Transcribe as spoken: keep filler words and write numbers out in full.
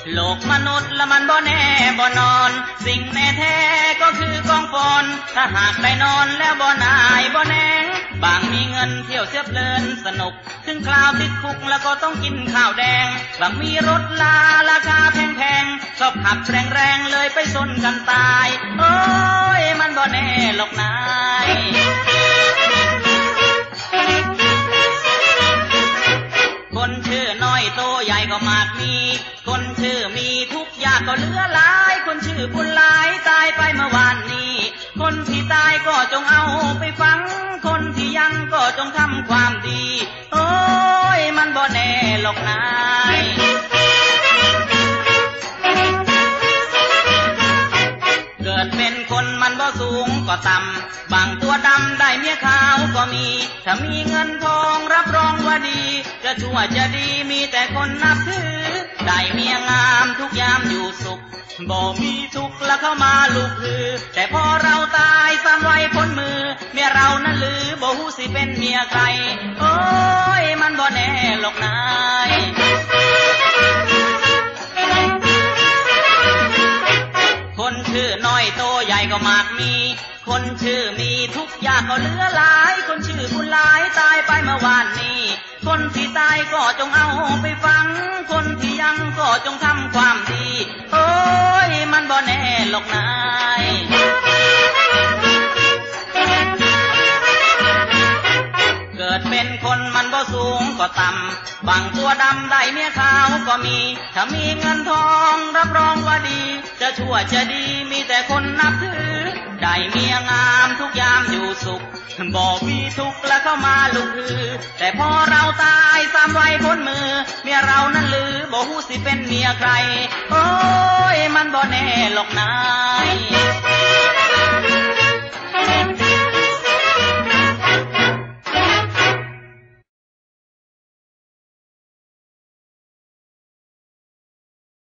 โลกมนุษย์ละมันบ่แน่บ่นอนสิ่งแน่แท้ก็คือกองฟอนถ้าหากได้นอนแล้วบ่นายบ่แนงบางมีเงินเที่ยวเสียเพลินสนุกถึงคราวติดคุกแล้วก็ต้องกินข้าวแดงบางมีรถลาราคาแพงๆชอบขับแรงๆเลยไปชนกันตายโอ้ยมันบ่แน่หรอกนายคนชื่อน้อยโตใหญ่ก็มากมีคนชื่อมีทุกอย่างก็เหลือหลายคนชื่อบุญหลายตายไปเมื่อวานนี้คนที่ตายก็จงเอาไปฝังคนที่ยังก็จงทำความดีโอ้ยมันบ่แน่หรอกนายเกิดเป็นคนมันบ่สูงก็ต่ำบางตัวดำได้เมียขาวก็มีถ้ามีเงินทองรับรองว่าดีจะชั่วจะดีมีแต่คนนับถือได้เมียงามทุกยามอยู่สุขบ่มีทุกข์แล้วเข้ามาลูกคือแต่พอเราตายสามไว้พ้นมือเมียเรานั้นลือบ่ฮู้สิเป็นเมียใครโอ้ยมันบ่แน่หรอกนายคนชื่อน้อยโตใหญ่ก็มากมีคนชื่อมีทุกอย่างก็เหลือหลายคนชื่อบุญหลายตายไปเมื่อวานนี้คนที่ตายก็จงเอาไปฝังคนที่ยังก็จงทำความดีโอ้ยมันบ่แน่หรอกนายเกิดเป็นคนมันบ่สูงก็ต่ำบางตัวดำได้เมียขาวก็มีถ้ามีเงินทองรับรองว่าดีจะชั่วจะดีมีแต่คนนับถือได้เมียงามทุกยามอยู่สุขบ่มีทุกข์แล้วเข้ามาลุกฮือแต่พอเราตายสามไว้พ้นมือเมียเรานั้นลือบ่ฮู้สิเป็นเมียใครโอ้ยมันบ่แน่หรอกนาย